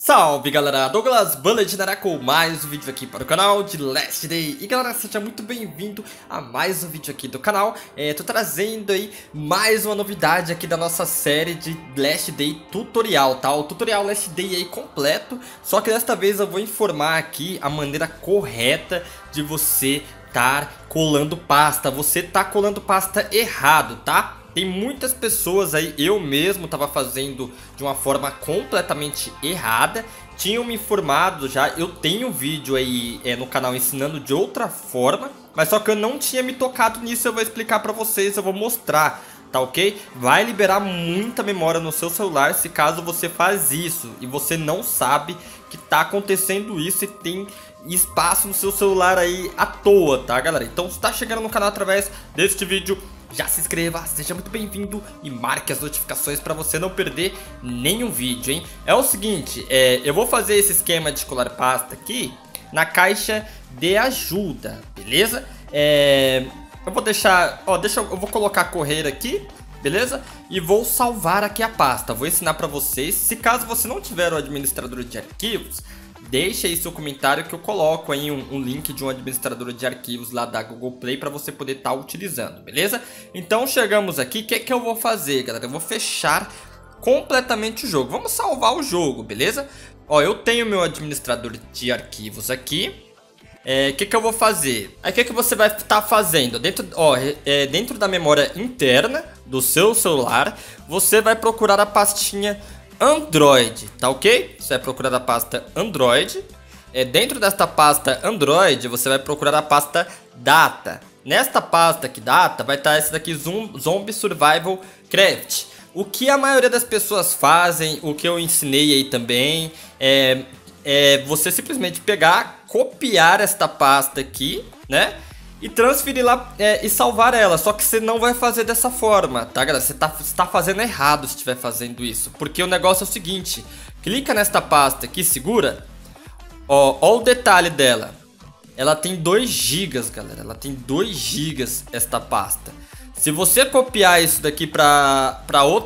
Salve galera, Douglas Bullet com mais um vídeo aqui para o canal de Last Day. E galera, seja muito bem-vindo a mais um vídeo aqui do canal. Tô trazendo aí mais uma novidade aqui da nossa série de Last Day tutorial, tá? O tutorial Last Day aí completo, só que desta vez eu vou informar aqui a maneira correta de você estar colando pasta. Você tá colando pasta errado, tá? Tem muitas pessoas aí, eu mesmo estava fazendo de uma forma completamente errada. Tinham me informado já, eu tenho vídeo aí no canal ensinando de outra forma, mas só que eu não tinha me tocado nisso. Eu vou explicar pra vocês, eu vou mostrar, tá ok? Vai liberar muita memória no seu celular se caso você faz isso e você não sabe que tá acontecendo isso e tem espaço no seu celular aí à toa, tá galera? Então se tá chegando no canal através deste vídeo, já se inscreva, seja muito bem-vindo e marque as notificações para você não perder nenhum vídeo, hein? É o seguinte, eu vou fazer esse esquema de colar pasta aqui na caixa de ajuda, beleza? Eu vou deixar, eu vou colocar correr aqui, beleza? E vou salvar aqui a pasta, vou ensinar para vocês. Se caso você não tiver o administrador de arquivos, deixa aí seu comentário que eu coloco aí um link de um administrador de arquivos lá da Google Play para você poder estar utilizando, beleza? Então chegamos aqui, o que é que eu vou fazer, galera? Eu vou fechar completamente o jogo, vamos salvar o jogo, beleza? Ó, eu tenho meu administrador de arquivos aqui. O que eu vou fazer? Aí o que você vai estar fazendo? Dentro da memória interna do seu celular, você vai procurar a pastinha Android, tá ok? Você vai procurar a pasta Android. Dentro desta pasta Android, você vai procurar a pasta Data. Nesta pasta aqui, Data, vai estar esse daqui, Zombie Survival Craft. O que a maioria das pessoas fazem, o que eu ensinei aí também, é você simplesmente pegar, copiar esta pasta aqui, né? E transferir lá e salvar ela. Só que você não vai fazer dessa forma, tá galera? Você tá fazendo errado se estiver fazendo isso. Porque o negócio é o seguinte: clica nesta pasta aqui, segura. Ó o detalhe dela. Ela tem 2 GB, galera. Ela tem 2 GB esta pasta. Se você copiar isso daqui para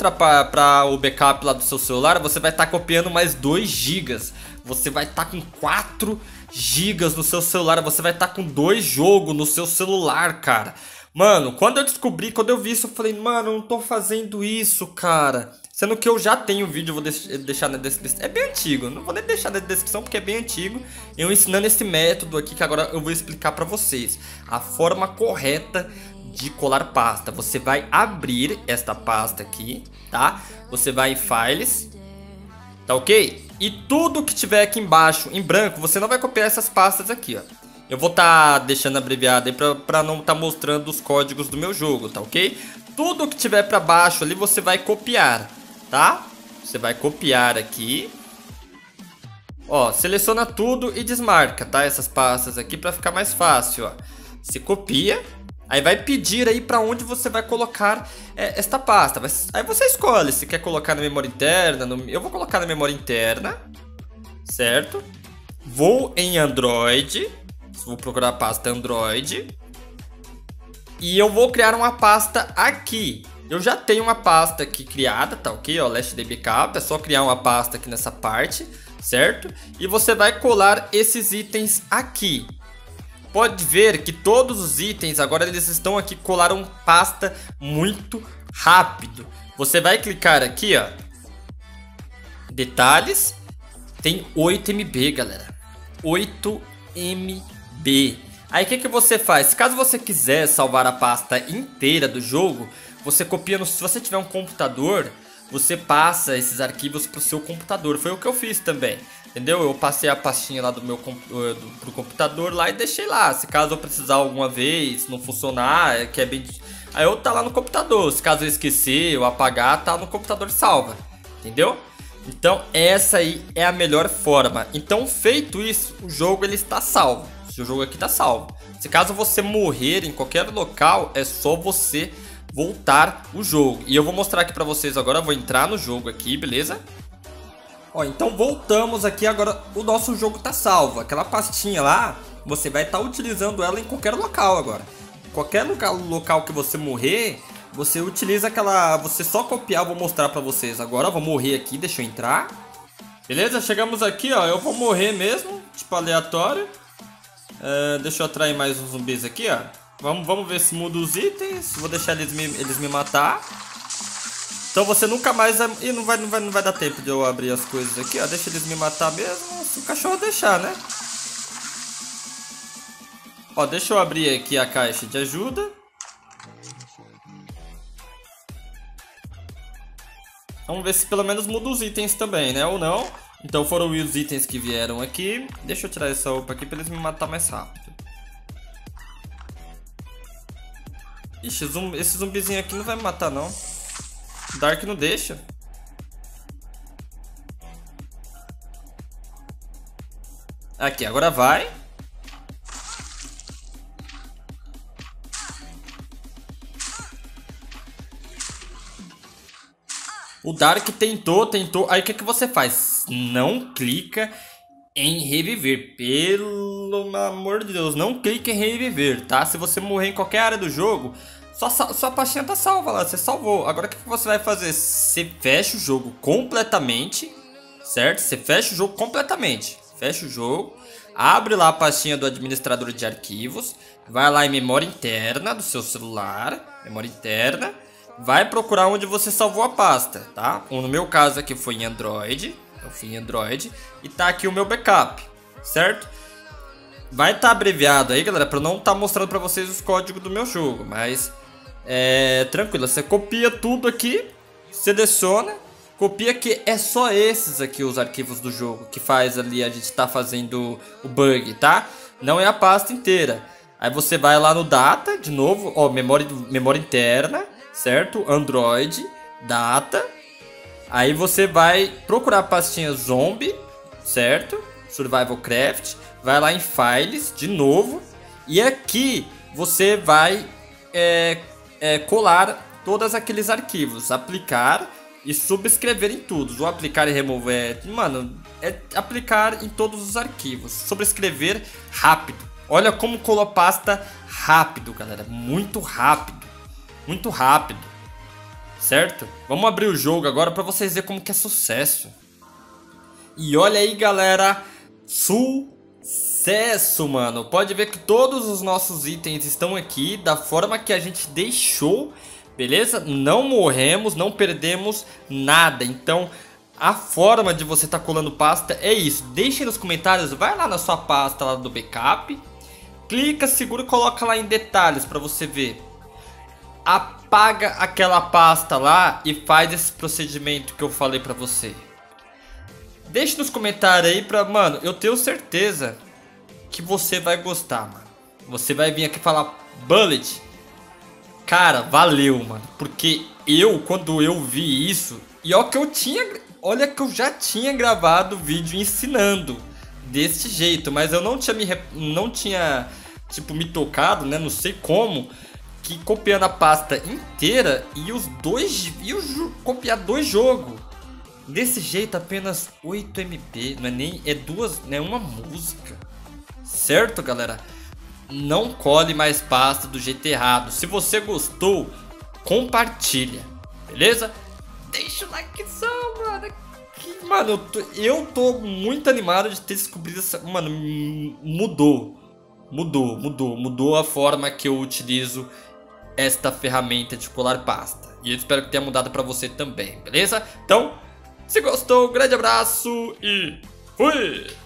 o backup lá do seu celular, você vai estar copiando mais 2 GB. Você vai estar com 4 GB no seu celular, você vai estar com 2 jogos no seu celular, cara. Mano, quando eu vi isso, eu falei, mano, eu não tô fazendo isso, cara. Sendo que eu já tenho vídeo, eu vou deixar na descrição. É bem antigo, não vou nem deixar na descrição porque é bem antigo. Eu ensinando esse método aqui que agora eu vou explicar pra vocês. A forma correta de colar pasta. Você vai abrir esta pasta aqui, tá? Você vai em Files, tá ok? E tudo que tiver aqui embaixo em branco, você não vai copiar essas pastas aqui, ó. Eu vou estar deixando abreviado aí pra não estar mostrando os códigos do meu jogo, tá ok? Tudo que tiver pra baixo ali você vai copiar, tá? Você vai copiar aqui. Ó, seleciona tudo e desmarca, tá? Essas pastas aqui pra ficar mais fácil, ó. Você copia. Aí vai pedir aí para onde você vai colocar esta pasta. Aí você escolhe se quer colocar na memória interna. Eu vou colocar na memória interna, certo? Vou em Android. Vou procurar a pasta Android. E eu vou criar uma pasta aqui. Eu já tenho uma pasta aqui criada, tá ok? Ó, Last Day Backup. É só criar uma pasta aqui nessa parte, certo? E você vai colar esses itens aqui. Pode ver que todos os itens agora eles estão aqui, colaram pasta muito rápido. Você vai clicar aqui, ó, detalhes, tem 8 MB, galera, 8 MB. Aí o que você faz? Caso você quiser salvar a pasta inteira do jogo, você copia, se você tiver um computador, você passa esses arquivos para o seu computador. Foi o que eu fiz também. Entendeu? Eu passei a pastinha lá pro computador lá e deixei lá. Se caso eu precisar alguma vez, não funcionar, aí eu tá lá no computador. Se caso eu esquecer ou apagar, tá no computador salva. Entendeu? Então essa aí é a melhor forma. Então feito isso, o jogo ele está salvo. O jogo aqui tá salvo. Se caso você morrer em qualquer local, é só você voltar o jogo. E eu vou mostrar aqui pra vocês agora. Eu vou entrar no jogo aqui, beleza? Ó, então voltamos aqui, agora o nosso jogo tá salvo. Aquela pastinha lá, você vai estar utilizando ela em qualquer local agora. Qualquer local que você morrer, você utiliza aquela... Você só copiar, eu vou mostrar pra vocês agora. Eu vou morrer aqui, deixa eu entrar. Beleza? Chegamos aqui, ó. Eu vou morrer mesmo, tipo aleatório. Deixa eu atrair mais uns zumbis aqui, ó. Vamos ver se muda os itens. Vou deixar eles me matar. Então você nunca mais... Ih, não vai dar tempo de eu abrir as coisas aqui, ó. Deixa eles me matar mesmo. Se o cachorro deixar, né? Ó, deixa eu abrir aqui a caixa de ajuda. Vamos ver se pelo menos muda os itens também, né? Ou não. Então foram os itens que vieram aqui. Deixa eu tirar essa roupa aqui pra eles me matar mais rápido. Ixi, esse zumbizinho aqui não vai me matar, não. Dark não deixa. Aqui, agora vai. O Dark tentou. Aí o que você faz? Não clica em reviver. Pelo amor de Deus, não clica em reviver, tá? Se você morrer em qualquer área do jogo, sua pastinha tá salva lá, você salvou. Agora o que você vai fazer? Você fecha o jogo completamente, certo? Você fecha o jogo completamente. Fecha o jogo, abre lá a pastinha do administrador de arquivos, vai lá em memória interna do seu celular, memória interna. Vai procurar onde você salvou a pasta, tá? No meu caso aqui foi em Android. Eu fui em Android. E tá aqui o meu backup, certo? Vai estar abreviado aí, galera, pra eu não estar mostrando pra vocês os códigos do meu jogo. Mas, tranquilo. Você copia tudo aqui, seleciona. Copia que é só esses aqui os arquivos do jogo que faz ali a gente tá fazendo o bug, tá? Não é a pasta inteira. Aí você vai lá no data, de novo, ó, memória interna. Certo? Android, data. Aí você vai procurar a pastinha zombie, certo? Survival Craft. Vai lá em files, de novo. E aqui você vai colar todos aqueles arquivos. Aplicar e subscrever em todos. O aplicar e remover, mano, é aplicar em todos os arquivos. Sobrescrever rápido. Olha como colou a pasta rápido, galera. Muito rápido. Muito rápido, certo? Vamos abrir o jogo agora pra vocês verem como que é sucesso. E olha aí, galera, sucesso, mano. Pode ver que todos os nossos itens estão aqui da forma que a gente deixou, beleza? Não morremos, não perdemos nada. Então, a forma de você tá colando pasta é isso. Deixe nos comentários, vai lá na sua pasta lá do backup, clica, segura e coloca lá em detalhes pra você ver. Apaga aquela pasta lá e faz esse procedimento que eu falei pra você. Deixe nos comentários aí pra... Mano, eu tenho certeza que você vai gostar, mano. Você vai vir aqui falar, Bullet, cara, valeu, mano. Porque quando eu vi isso... E olha que eu já tinha gravado vídeo ensinando desse jeito. Mas eu não tinha tipo, me tocado, né? Não sei como... Que copiando a pasta inteira copiar dois jogos desse jeito, apenas 8 MB, não é nem, não é uma música, certo, galera? Não cole mais pasta do jeito errado. Se você gostou, compartilha, beleza? Deixa o likezão, mano. Mano, eu tô muito animado de ter descobrido essa... Mano, mudou a forma que eu utilizo esta ferramenta de colar pasta. E eu espero que tenha mudado pra você também, beleza? Então, se gostou, um grande abraço e fui!